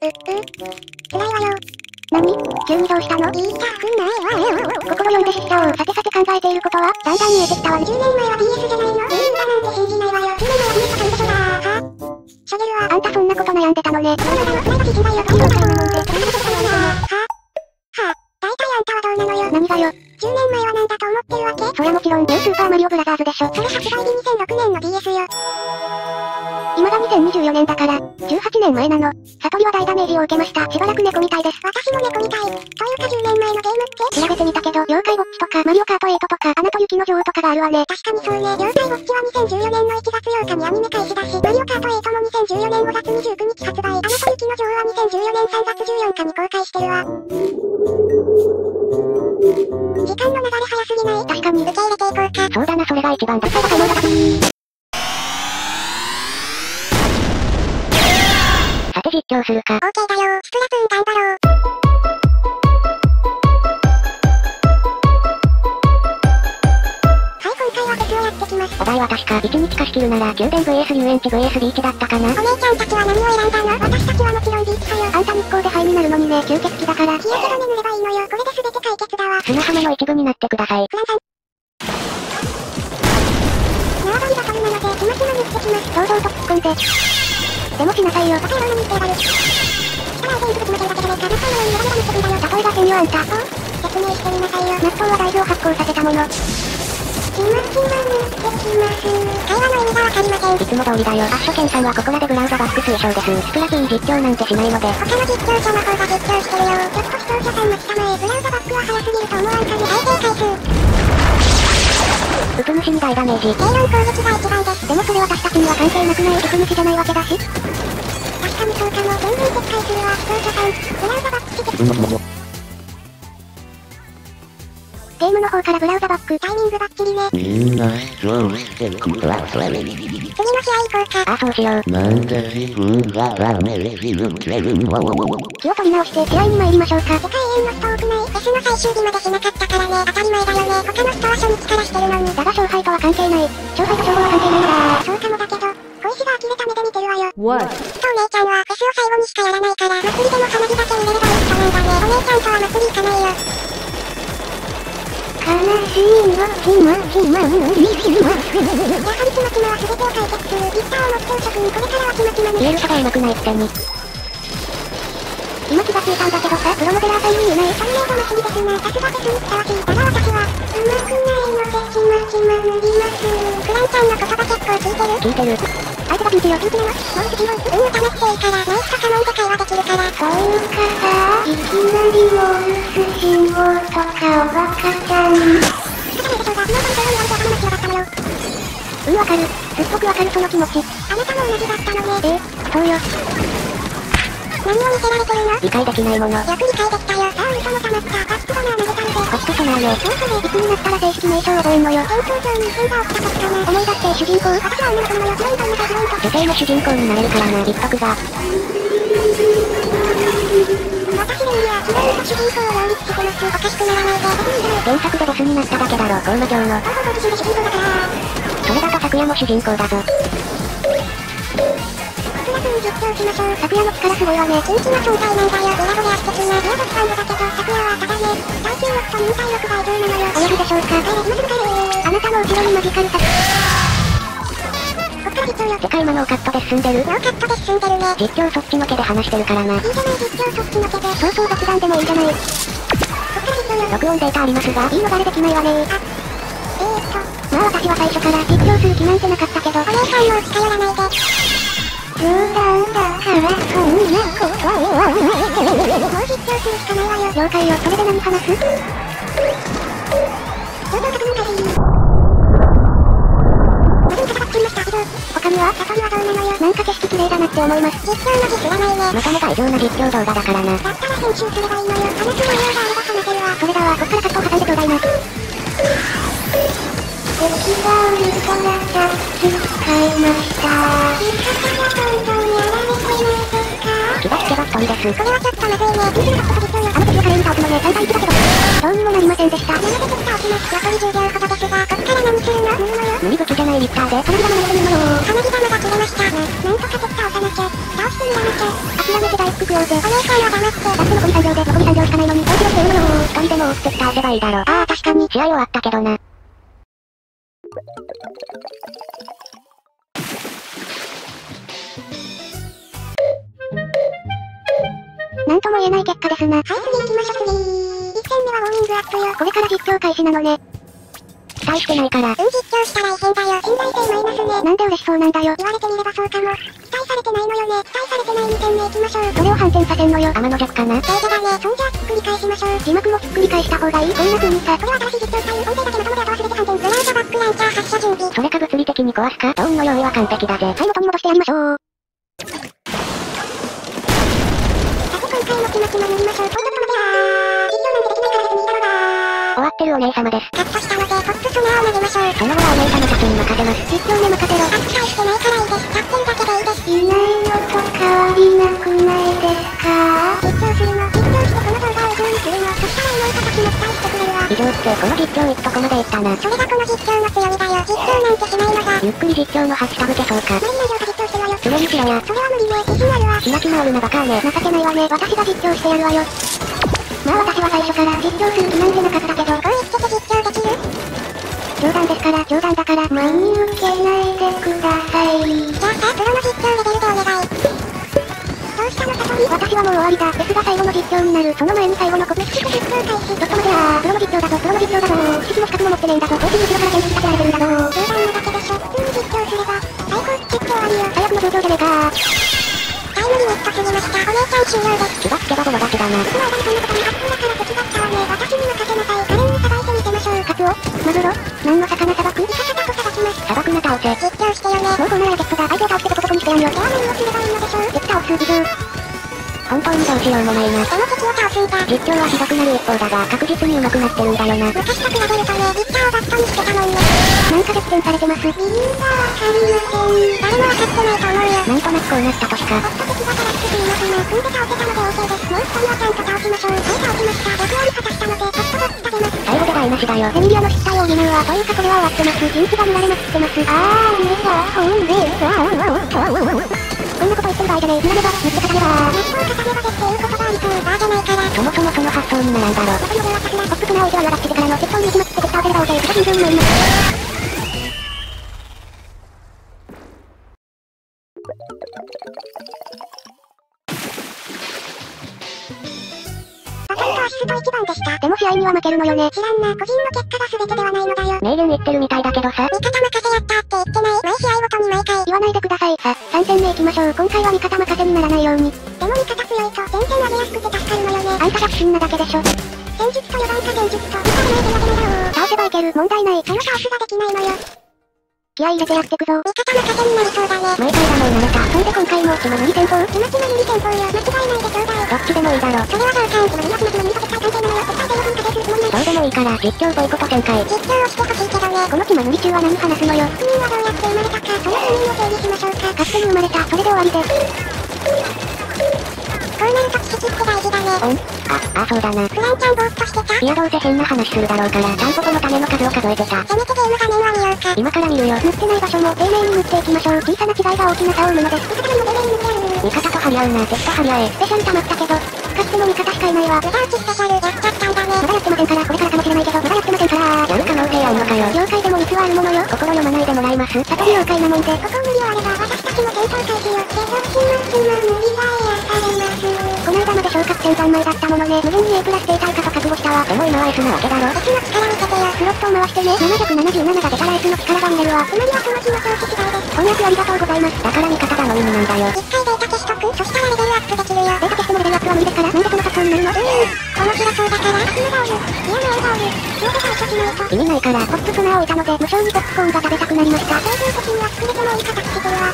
辛いわよ。何？急にどうしたの？言いたくないわよ。心読んでしちゃおう。さてさて考えていることは、だんだん見えてきたわね。10年前は BS じゃないの？ゲームだなんて信じないわよ。10年前は BS とか嘘だー。は？しょげるわ。あんたそんなこと悩んでたのね。そうなの。プライバシー侵害よ。関係ないもんで。なんでことないの？は？大体あんたはどうなのよ。何がよ。10年前はなんだと思ってるわけ？そりゃもちろん、ニュースーパーマリオブラザーズでしょ。それ発売日2006年の BS よ。今が2024年だから、18年前なの。悟りは大ダメージを受けました。しばらく猫みたいです。私も猫みたい。というか10年前のゲームって調べてみたけど、妖怪ウォッチとか、マリオカート8とか、アナと雪の女王とかがあるわね。確かにそうね。妖怪ウォッチは2014年の1月8日にアニメ開始だし、マリオカート8も2014年5月29日発売。アナと雪の女王は2014年3月14日に公開してるわ。時間の流れ早すぎない？確かに。受け入れていこうか。そうだな、それが一番だ。可能だし。さて実況するか。OK だよ。スプラトゥーン頑張ろう。はい、今回はフェスをやってきます。お題は確か、1日貸し切るなら、宮殿 VS 遊園地 VS ビーチだったかな。お姉ちゃんたちは何を選んだの？私たちはもちろんビーチ派よ。あんた日光でハイになるのにね、吸血鬼だから。日焼け止め塗ればいいのよ。これで全て解決だわ。砂浜の一部になってください。フランさん。縄張りバトルなので、ちまちま塗ってきます。堂々と突っ込んで。でもしなさいよ。例えば何ってやる。力を全部詰めてるだけじゃないか。納豆のようにネバネバ塗ってくんだよ。例えば変よあんた。説明してみなさいよ。納豆は大豆を発酵させたもの。ちまちま塗ってきます。会話の意味がわかりません。いつも通りだよ。アッショケンさんはここらでブラウザバック推奨です。スプラトゥーン実況なんてしないので。他の実況者の方が実況してるよ。ちょっと視聴者さん待ちたまえ。ブラウザバックは早すぎると思わんかね。再生回数。ウプ主に大ダメージ。低温攻撃が一番です。でもそれ私たちには関係なくない。ウプ主じゃないわけだし。確かにそうかも。全然撤回するわ。視聴者さん。ブラウザバックして。ゲームの方からブラウザバック。タイミングバッチリね。みんな視聴してることはそれ。次の試合行こうか。あ、そうしよう。なんで自分がダメージ受けるの？気を取り直して試合に参りましょうか。世界永遠のスト多くない？フェスの最終日までしなかったからね。当たり前だよね。他の人は初日からしてるのに。だが勝敗とは関係ない。勝敗と勝負は関係ないのだ。そうかもだけど、小石が呆れた目で見てるわよ。What？ きっとお姉ちゃんはフェスを最後にしかやらないから、祭りでも花火だけ入れればいい人なんだね。お姉ちゃんとは祭り行かないよ。悲しいのちまちまのリフィマス。やはりちまちまは全てを解決する。リッターを持ってお職にこれからはちまちまに。言える人が上手くないくせに。今気がついたんだけどさ、プロモデラーさんに言えない。サムネイル祭りですな。さすがフェスにふさわしい。だが私は、上手くないのでちまちま塗ります。クランちゃんの言葉結構聞いてる？聞いてる。相手がピンチよ、ピンチなの？もう次は、楽しくていいから、ナイスとカモンで会話できるから。そういうかさ、いきなりモールス信号とかおバカちゃん。わかる。すっごくわかるその気持ち。あなたも同じだったのね。そうよ。何を見せられてるの？理解できないもの。よく理解できたよ。さあ嘘の溜まった。コストソナー投げたので。コストソナーね。そうそれ。いつになったら正式名称を覚えんのよ。戦争上に変が起きた時かな。思い出して主人公。私は女の子なのよ。ヒロインと女とヒロインと。女性の主人公になれるからな。言っとくが。私で見りゃ、ヒロインと主人公を両立してます。おかしくならないで。原作でボスになっただけだろ。コーマ城の。そうそうそう、自身で主人公だから。それだと昨夜も主人公だぞ。スプラトゥーン実況しましょう。昨夜の力すごいわね。近畿の存在なんだよ。ブラボでアス的な。リアボスファンドだけど、昨夜はただね。耐久力と忍耐力が異常なのよ。お呼びでしょうか。帰れ、今すぐ帰れ。あなたの後ろにマジカルタ。こっから実況よ。世界今ノーカットで進んでる？ノーカットで進んでるね。実況そっちのけで話してるからな。いいじゃない実況そっちのけで。そうそう雑談でもいいじゃない。こっから実況よ。録音データありますが、言い逃れできないわね。まあ私は最初から実況する気なんてなかったけど、お姉さんも近寄らないで。冗談だからそんなことはない。もう実況するしかないわよ。了解よ。それで何話す？どうぞ確認開始。まずに戦っていました。以上。他には里にはどうなのよ。なんか景色綺麗だなって思います。実況の実知らないね。またまた異常な実況動画だからな。だったら編集すればいいのよ。話す内容があれば話せるわ。それだわ。こっからカットを挟んでちょうだいな。敵が売るからキャッチ使いました。味方がどんどんやられてないですか？ けば1人です。これはちょっとまずいね。ピンクのホット実況よ。あの敵はカレーに倒すのね。3対1だけど。どうにもなりませんでした。山出てきた落ちます。残り10秒ほどですが、こっから何するの？塗るのよ。塗り口じゃないリッターで。花火玉の横に塗るのよ。花火玉が切れました。なんとか敵倒さなきゃ。倒してみらなきゃ。諦めて大福食おうぜ。お姉さんは黙って。だって残り3秒で、残り3秒しかないのに。大量で売るのよ。1人でも追って倒せばいいだろ。ああ、確かに。試合終わったけどな。なんとも言えない結果ですな。はい、次行きましょう、次。1戦目はウォーミングアップよ。これから実況開始なのね。期待してないから。実況したら異変だよ。信頼性マイナスね。なんで嬉しそうなんだよ。言われてみればそうかも。期待されてないのよね。期待されてない2戦目行きましょう。それを反転させんのよ。天の弱かな。正義だね。そんじゃあひっくり返しましょう。字幕もひっくり返した方がいい。こんな風にさ。これは新しい実況スタイル。音声だけまともであとは全て反転。ブラウザバックランチャー発射準備。それか物理的に壊すか。ドーンの用意は完璧だぜ。はい、元に戻してやりましょう。今回もキモキモ塗りましょう。実況なんてできないから別にいいだろうな。終わってるお姉様です。カットしたので、トップソナーを投げましょう。その後はお姉様たちに任せます。実況ね任せろ。扱いしてないからいいです。キャプテンだけでいいです。いないのと変わりなくないですか？実況するの。実況してこの動画を以上にするの。そしたら妹たちも期待してくれるわ。以上ってこの実況いくとこまでいったな。それがこの実況の強みだよ。実況なんてしないのが。ゆっくり実況のハッシュタグ消そうか。無理な量が実況してるわよ。それにしろや。それは無理ね。自信あるわ。開き直るなバカーね。情けないわね。私が実況してやるわよ。まあ私は最初から実況する気なんてなかったけど、こう言ってて実況できる？冗談ですから、冗談だから、真に受けないでください。じゃあさ、プロの実況レベルでお願い。どうしたのサトリ？私はもう終わりだ。ですが最後の実況になる。その前に最後のコツ。実況開始。ちょっと待てプロの実況だぞ、プロの実況だぞ。資質も資格も持ってねえんだぞ。コーチング後ろから研究させられてるんだぞ。冗談なだけでしょ。普通に実況すれば、最高チェック終わりよ。最悪の状況じゃねえか。タイムリミット過ぎました。お姉ちゃん終了です。気がつけばボロ勝ちだな。いつの間にそんなことに発風だから敵だったわね。私に任せなさい。カレーにさばいてみせましょう。カツオ？マグロ？何の魚さばく？イカサタとさばきます。さばくな倒せ。実況してよね。もうこんならラケットだ。相手を倒してボコボコにしてやんよ。では何をすればいいのでしょう？敵倒す以上。本当にどうしようもないな。この敵を倒すんだ。実況はひどくなる一方だが、確実に上手くなってるんだよな。昔と比べるとね、リッターをバットにしてたもんね。なんか逆転されてます。理由がわかりません。誰もわかってないと思うよ。なんとなくこうなったとしか。ホット敵だからすぐに今、踏んで倒せたので OK です。もう一人はちゃんと倒しましょう。はい、倒しました。役割果たしたので、ホットバック食べます。最後で台無しだよ。エミリアの失態を補うわ。というかこれは終わってます。陣地が見られまくってます。こんなこと言ってる場合じゃねえ。見られば、塗って語れば。熱湯語ればでっていうことがありそう。バーじゃないから。そもそもその発想にならんだろ。元のではさすが、ホップツナを置いてはやらしてからの適当に行きまくって敵倒せれば OK。形順になります。アシスト1番でした。でも試合には負けるのよね。知らんな。個人の結果が全てではないのだよ。名言言ってるみたいだけどさ。味方任せやったって言ってない。毎試合ごとに毎回。言わないでください。さ、3戦目行きましょう。今回は味方任せにならないように。でも味方強いと前線上げやすくて助かるのよね。あんたが不審なだけでしょ。戦術と4番か戦術と。見たらないでやれないだろう。倒せばいける。問題ない。その倒しができないのよ。気合い入れてやってくぞ。味方任せになりそうだね。毎回だもん慣れた。そんで今回も血ま塗り戦法。血ま塗り戦法よ。間違いないでちょうだい。どっちでもいいだろ。それは同感。血ま塗りは血ま塗りと絶対関係なのよ。絶対で4分かけするつもりない。どうでもいいから実況ボイコット展開。実況をしてほしいけどね。この血ま塗り中は何話すのよ。人はどうやって生まれたか。その原因を整理しましょうか。勝手に生まれた。それで終わりです。こうなると知識って大事だね。そうだな。フランちゃんぼーっとしてた？いやどうせ変な話するだろうから、タンポポの種の数を数えてた。せめてゲーム画面は見ようか。今から見るよ。塗ってない場所も丁寧に塗っていきましょう。小さな違いが大きな差を生むのです。味方にも丁寧に塗ってやる。味方と張り合うな。敵と張り合え。スペシャル溜まったけど、使っても味方しかいないわ。無駄打ちスペシャルやっちゃったんだね。まだやってませんから、これからかもしれないけど、まだやってませんから。やる可能性あんのかよ。了解でも率はあるものよ。心読まないでもらえます。悟り了解なもんで。ここ無理あれば私たちも戦闘開始よ。継続しますの無理が癒されます。この間まで昇格戦3枚だったものね。無限に A プラス停滞かと覚悟したわ。でも今は S なわけだろ。S の力見せてよ。スロットを回してね。777が出たら S の力が見れるわ。つまりはその日の表紙次第です。翻訳ありがとうございます。だから味方がの意味なんだよ。一回データ消しとく。そしたらレベルアップできるよ。データ消してもレベルアップは無理ですから。なんでこの発想になるの？面白そうだから。悪夢ボール。嫌な A ボール。強で対処しないと。意味ないから。ポップツナーを置いたので無性にポップコーンが食べたくなりました。標準的には作れてもいい形してるわ。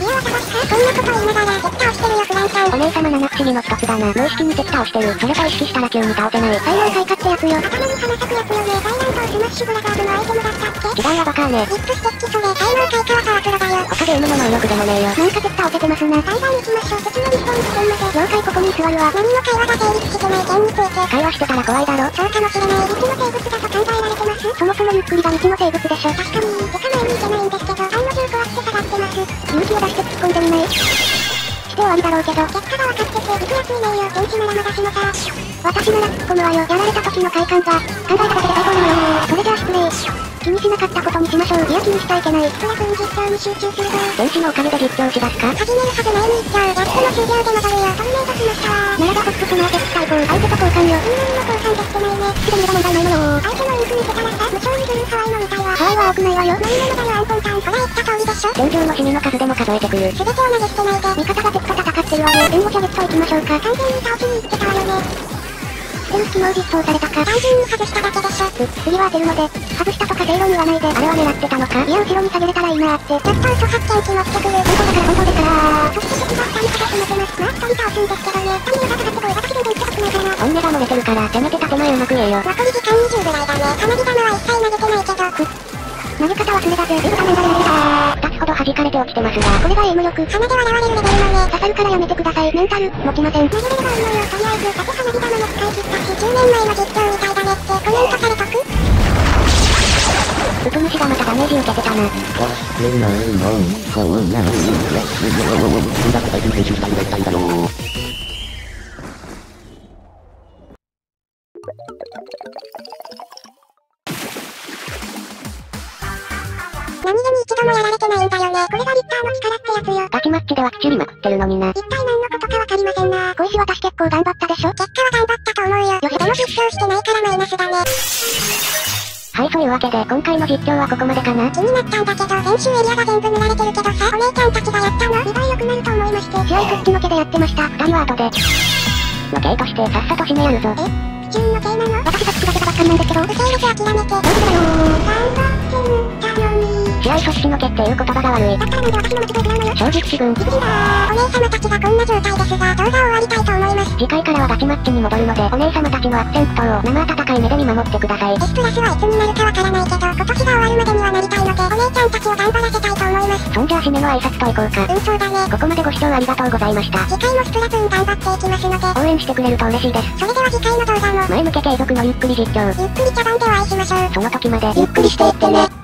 リアは正しかそんなこと言いながら、敵倒してるよフランちゃん。 お姉様七不思議の一つだな。無意識に敵倒してる。それと意識したら急に倒せない。 才能開花ってやつよ。頭に花咲くやつよね。大乱闘スマッシュブラザーズのアイテムだったっけ。 違うわバカーね。 リップステッキそれ、才能開花はパワプロだよ。 他ゲームの能力でもねえよ。 なんか敵倒せてますな。対岸行きましょう。敵のリスポーン地点まで。 了解ここに座るわ。 何も会話が成立してない件について。 会話してたら怖いだろ。 そうかもしれない。未知の生物だと考えられてます。 そもそもゆっくりが未知の生物でしょ。 確かに、てか前に行けないんですけど、案の定壊して下がってます。 勇気を出して突っ込んでみない。して終わりだろうけど。 結果が分かってて、行くやついないよ。現地ならまだしもさ。 私なら突っ込むわよ。やられた時の快感が、考えただけで最高なのよ。それじゃあ失礼。気にしなかったことにしましょう。いや気にしちゃいけない。 スプラトゥーン実況に集中するぞ。 電子のおかげで実況しだすか。 始めるはず前に行っちゃう。やっとの終了で戻るよ。トルネードしましたわ。 ならばホットスマーテック対抗。相手と交換よ。 みんなにも交換できてないね。 口で見れば問題ないのよ。 相手のインフ見せたらさ、無償に振るハワイのみたいわ。 ハワイは多くないわよ。 何者だよアンコンタン。ほら言った通りでしょ。 戦場のシミの数でも数えてくる。 全てを投げ捨てないで。 味方が敵と戦ってるわよ。援護射撃と行きましょうか。 完全に倒しに行ってたわよね。 捨てる隙間を実装されたか。 単純に外しただけでしょ。 次は当てるので、外したとか正論言わないで。あれは狙ってたのか。いや後ろに下げれたらいいなーって。 やっと嘘発見機持ってくる。 本当だから本当ですから。 そして敵が2人かかってます。まあ1人倒すんですけどね。2人がかかってこい。私全然強くないからな。 本音が漏れてるから、せめて建前うまく言えよ。 残り時間20ぐらいだね。花火玉は一切投げてないけど。 投げ方忘れだぜ。画面が2つほど弾かれて落ちてますが、これがエイム力。 鼻で笑われるレベルのね。 刺さるからやめてください。メンタル、持ちません。 投げれればいいのよ。とりあえず、だって花火玉も使い切ったし、10年前の実況みたいだねってコメントされとく。 ウプ主がまたダメージ受けてたな。 何気に一度もやられてないんだよね。これがリッターの力ってやつよ。 ガチマッチではきちりまくってるのにな。 一体何のことかわかりませんな。 小石私結構頑張ったでしょ。 結果は頑張ったと思うよ。でも実況してないからマイナスだね。 はいそういうわけで今回の実況はここまでかな。 気になったんだけど、練習エリアが全部塗られてるけどさ、お姉ちゃんたちがやったの見栄え良くなると思いまして。 試合復帰の毛でやってました。二人は後で。の刑としてさっさと締めやるぞ。 普通の刑なの？ 私が口だけばっかりなんですけど。 不整列諦めて。どうするだよ頑張って塗ったのに。 試合阻止の毛っていう言葉が悪い。 だからなんで私の持ち声食らうのよ。 正直気分。 ギリギリだー。お姉様たちがこんな状態ですが、動画を終わりたいと思います。 次回からはガチマッチに戻るので、お姉様たちの悪戦苦闘を生温かい目で見守ってください。 S プラスはいつになるかわからないけど、今年が終わるまでにはなりたいので、お姉ちゃんたちを頑張らせたいと思います。 そんじゃあ締めの挨拶といこうか。 そうだね。 ここまでご視聴ありがとうございました。 次回もスプラトゥーン頑張っていきますので、 応援してくれると嬉しいです。 それでは次回の動画も、 前向け継続のゆっくり実況。 ゆっくり茶番でお会いしましょう。 その時まで、 ゆっくりしていってね。